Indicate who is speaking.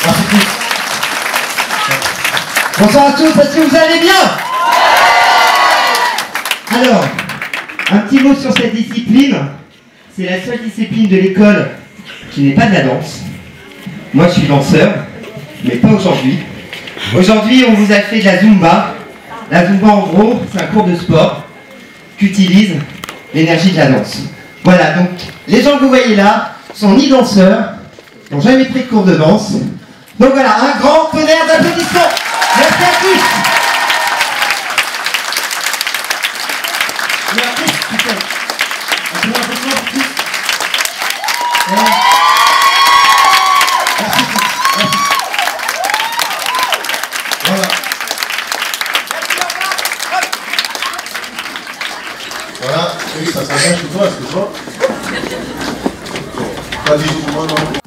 Speaker 1: Merci à tous. Bonsoir à tous, est-ce que vous allez bien? Alors, un petit mot sur cette discipline. C'est la seule discipline de l'école qui n'est pas de la danse. Moi, je suis danseur, mais pas aujourd'hui. Aujourd'hui, on vous a fait de la Zumba. La Zumba, en gros, c'est un cours de sport qui utilise l'énergie de la danse. Voilà, donc, les gens que vous voyez là sont ni danseurs, n'ont jamais pris de cours de danse. Donc voilà, un grand tonnerre d'applaudissements. Merci à tous. Et après, putain, un peu d'applaudissements pour tous. Merci. Merci. Voilà.
Speaker 2: Voilà, oui, ça s'engage chez toi, est-ce que toi? Pas du tout, moi non.